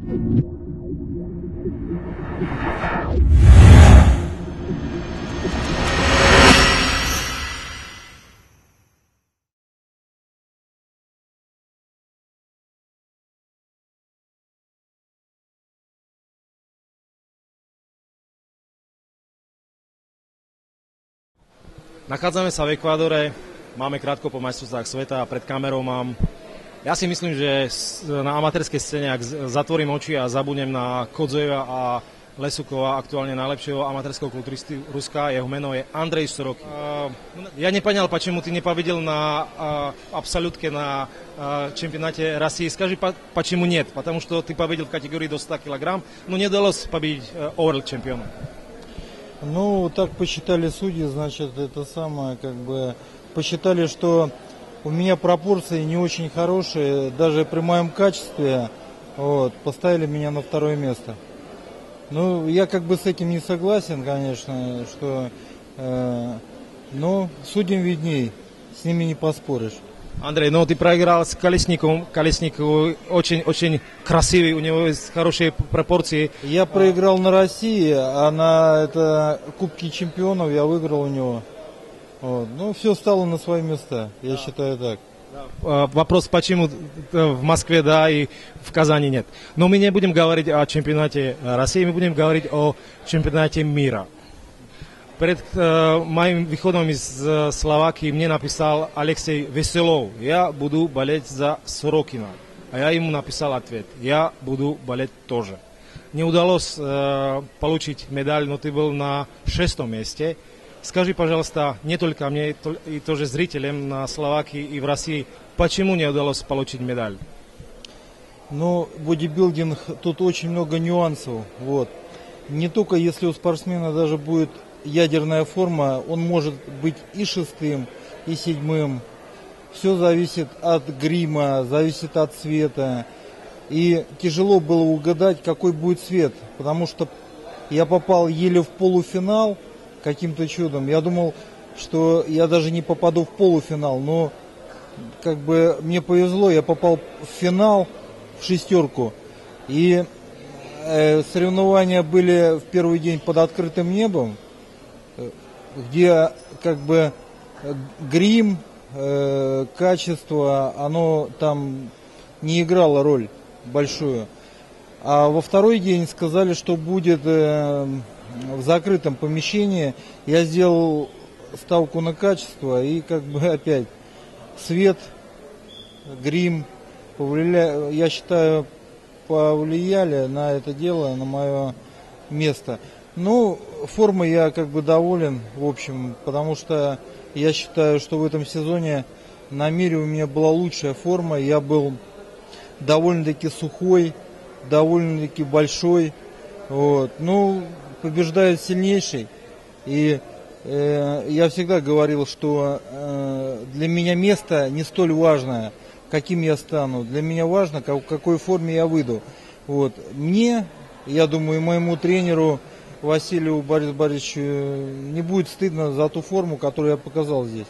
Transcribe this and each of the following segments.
Nachádzame sa v Ekvádore, máme krátko po majstrovstvách sveta a pred kamerou mám... Ja si myslím, že na amatérskej scéne, ak zatvorím oči a zabudnem na Kodzojeva a Lesukova, aktuálne najlepšieho amatérského kulturistu Ruska, jeho meno je Andrej Sorokin. Я не понял, почему ты не победил на абсолютке на чемпионате России. Скажи, почему нет? Потому что ты победил в категории до 100 килограмм, но не удалось победить World чемпиона. Ну, так посчитали судьи, значит, это самое, как бы, посчитали, что у меня пропорции не очень хорошие, даже при моем качестве, вот, поставили меня на второе место. Ну, я как бы с этим не согласен, конечно, что, но судьям видней, с ними не поспоришь. Андрей, ну ты проиграл с Колесниковым. Колесников очень красивый, у него есть хорошие пропорции. Я проиграл на России, а на это Кубки чемпионов я выиграл у него. Вот. Ну, все стало на свои места, я считаю так. Вопрос, почему в Москве, да, и в Казани нет. Но мы не будем говорить о чемпионате России, мы будем говорить о чемпионате мира. Перед моим выходом из Словакии мне написал Алексей Веселов: я буду болеть за Сорокина. А я ему написал ответ: я буду болеть тоже. Не удалось получить медаль, но ты был на 6-м месте. Скажи, пожалуйста, не только мне, и тоже зрителям на Словакии и в России, почему не удалось получить медаль? Ну, бодибилдинг, тут очень много нюансов. Вот. Не только если у спортсмена даже будет ядерная форма, он может быть и 6-м, и 7-м. Все зависит от грима, зависит от цвета. И тяжело было угадать, какой будет цвет, потому что я попал еле в полуфинал каким-то чудом. Я думал, что я даже не попаду в полуфинал, но как бы мне повезло, я попал в финал, в 6-ку. И соревнования были в первый день под открытым небом, где как бы грим, качество, оно там не играло роль большую. А во второй день сказали, что будет в закрытом помещении. Я сделал ставку на качество, и как бы опять свет, грим повлияли, я считаю, повлияли на это дело, на мое место. Ну, формой я как бы доволен, в общем, потому что я считаю, что в этом сезоне на мире у меня была лучшая форма. Я был довольно-таки сухой, довольно-таки большой. Вот. Ну, побеждает сильнейший. И я всегда говорил, что для меня место не столь важное, каким я стану. Для меня важно, в какой форме я выйду. Вот. Мне, я думаю, и моему тренеру Василию Борису Борисовичу не будет стыдно за ту форму, которую я показал здесь.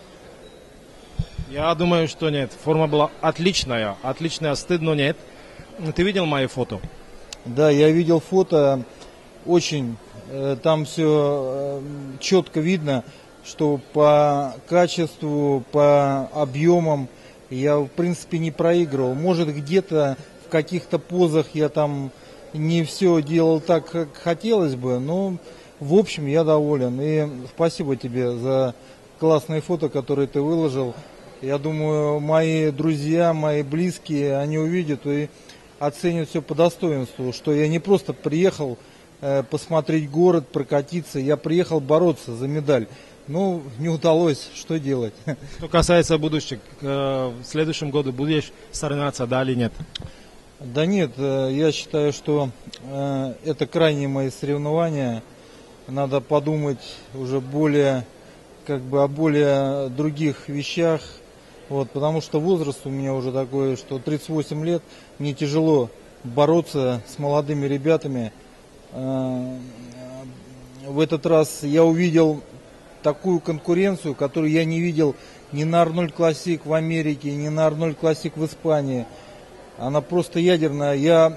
Я думаю, что нет. Форма была отличная, стыдно нет. Ты видел мои фото? Да, я видел фото, очень, там все четко видно, что по качеству, по объемам я в принципе не проигрывал. Может, где-то в каких-то позах я там не все делал так, как хотелось бы, но в общем я доволен. И спасибо тебе за классные фото, которые ты выложил. Я думаю, мои друзья, мои близкие, они увидят и оценят все по достоинству, что я не просто приехал посмотреть город, прокатиться, я приехал бороться за медаль. Ну, не удалось, что делать. Что касается будущего, в следующем году будешь соревноваться, да или нет? Да нет, я считаю, что это крайние мои соревнования. Надо подумать уже более, как бы о более других вещах. Вот, потому что возраст у меня уже такой, что 38 лет, мне тяжело бороться с молодыми ребятами. В этот раз я увидел такую конкуренцию, которую я не видел ни на Арнольд Классик в Америке, ни на Арнольд Классик в Испании. Она просто ядерная. Я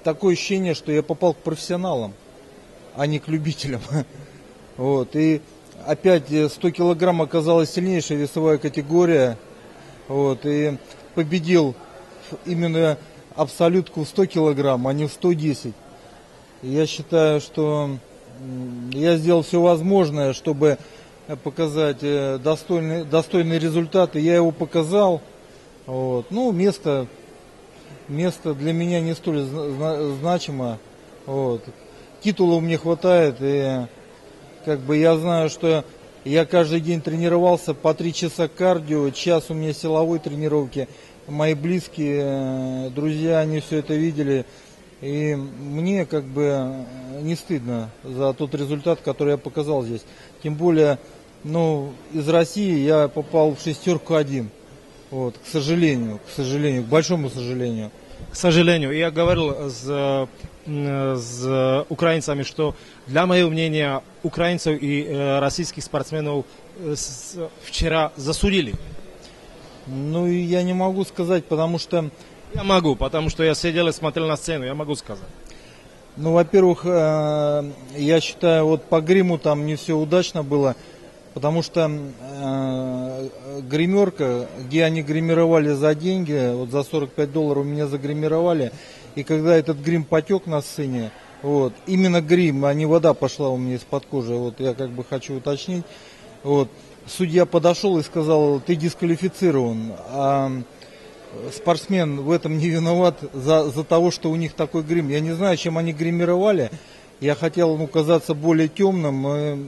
такое ощущение, что я попал к профессионалам, а не к любителям. Вот. И опять 100 килограмм оказалась сильнейшая весовая категория. Вот. И победил именно абсолютку в 100 килограмм, а не в 110. Я считаю, что я сделал все возможное, чтобы показать достойный результат, и я его показал. Вот. Ну, место для меня не столь значимо. Вот. Титула мне хватает, и как бы я знаю, что я каждый день тренировался по 3 часа кардио, час у меня силовой тренировки. Мои близкие, друзья, они все это видели. И мне как бы не стыдно за тот результат, который я показал здесь. Тем более, ну, из России я попал в шестерку один. Вот, к сожалению, к большому сожалению. К сожалению, я говорил с украинцами, что для моего мнения украинцев и российских спортсменов вчера засудили. Ну, и я не могу сказать, потому что... Я могу, потому что я сидел и смотрел на сцену, я могу сказать. Ну, во-первых, я считаю, вот по гриму там не все удачно было, потому что гримерка, где они гримировали за деньги, вот за $45 меня загримировали, и когда этот грим потек на сцене, вот, именно грим, а не вода пошла у меня из-под кожи, вот я как бы хочу уточнить, вот, судья подошел и сказал: ты дисквалифицирован, а спортсмен в этом не виноват за того, что у них такой грим. Я не знаю, чем они гримировали. Я хотел казаться более темным.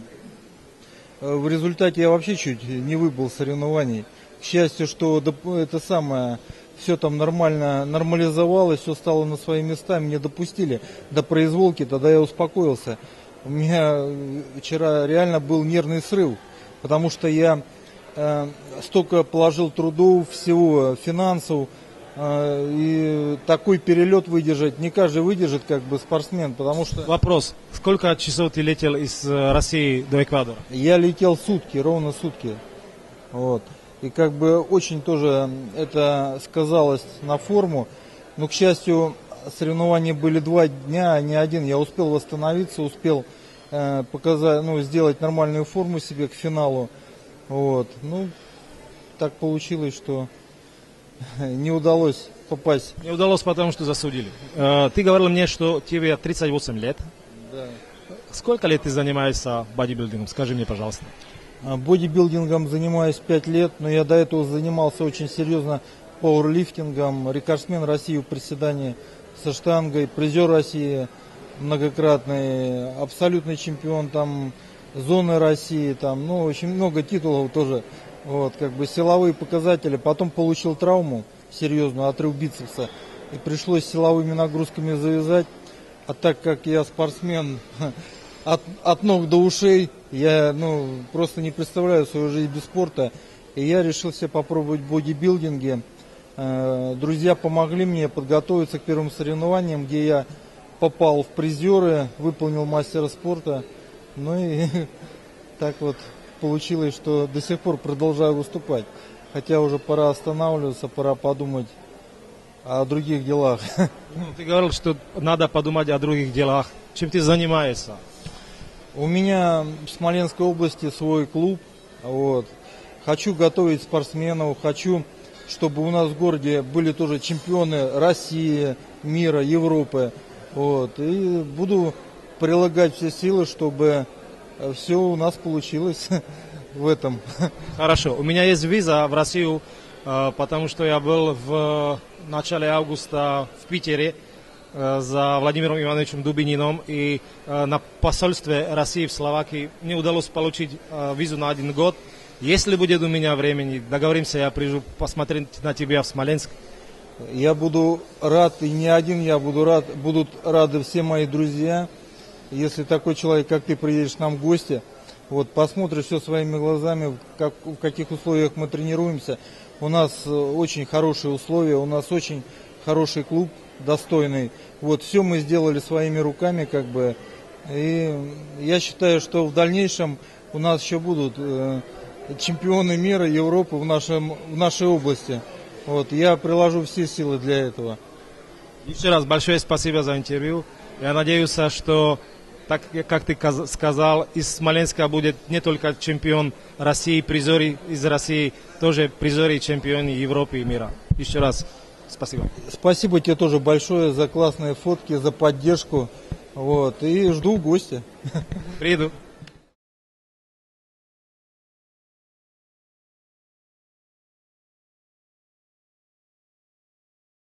В результате я вообще чуть не выбыл соревнований. К счастью, что это самое, все там нормализовалось, все стало на свои места, меня допустили до произволки, тогда я успокоился. У меня вчера реально был нервный срыв, потому что я столько положил трудов, всего, финансов, и такой перелет выдержать не каждый выдержит, как бы, спортсмен, потому что... Вопрос: сколько часов ты летел из России до Эквадора? Я летел сутки, ровно сутки, вот, и как бы очень тоже это сказалось на форму, но, к счастью, соревнования были 2 дня, а не один, я успел восстановиться, успел показать, сделать нормальную форму себе к финалу. Вот. Ну, так получилось, что не удалось попасть. Не удалось, потому что засудили. Ты говорил мне, что тебе 38 лет. Да. Сколько лет ты занимаешься бодибилдингом? Скажи мне, пожалуйста. Бодибилдингом занимаюсь 5 лет, но я до этого занимался очень серьезно пауэрлифтингом, рекордсмен России в приседании со штангой, призер России многократный, абсолютный чемпион там зоны России, там, очень много титулов тоже, вот, как бы силовые показатели. Потом получил травму серьезную, отрыв бицепса, и пришлось силовыми нагрузками завязать. А так как я спортсмен от ног до ушей, я просто не представляю свою жизнь без спорта, и я решил себе попробовать бодибилдинги. Друзья помогли мне подготовиться к первым соревнованиям, где я попал в призеры, выполнил мастера спорта. Ну и так вот получилось, что до сих пор продолжаю выступать. Хотя уже пора останавливаться, пора подумать о других делах. Ты говорил, что надо подумать о других делах. Чем ты занимаешься? У меня в Смоленской области свой клуб. Вот. Хочу готовить спортсменов, хочу, чтобы у нас в городе были тоже чемпионы России, мира, Европы. Вот. И буду прилагать все силы, чтобы все у нас получилось в этом. Хорошо. У меня есть виза в Россию, потому что я был в начале августа в Питере за Владимиром Ивановичем Дубининым, и на посольстве России в Словакии мне удалось получить визу на 1 год. Если будет у меня времени, договоримся, я приезжу посмотреть на тебя в Смоленск. Я буду рад, и не один я буду рад, будут рады все мои друзья. Если такой человек, как ты, приедешь к нам в гости, вот, посмотришь все своими глазами, в каких условиях мы тренируемся. У нас очень хорошие условия, у нас очень хороший клуб, достойный. Вот, все мы сделали своими руками, как бы. И я считаю, что в дальнейшем у нас еще будут чемпионы мира, Европы в нашей области. Вот, я приложу все силы для этого. Еще раз большое спасибо за интервью. Я надеюсь, что, так как ты сказал, из Смоленска будет не только чемпион России, призеры из России, тоже призеры и чемпионы Европы и мира. Еще раз спасибо. Спасибо тебе тоже большое за классные фотки, за поддержку. Вот, и жду гостя. Приеду.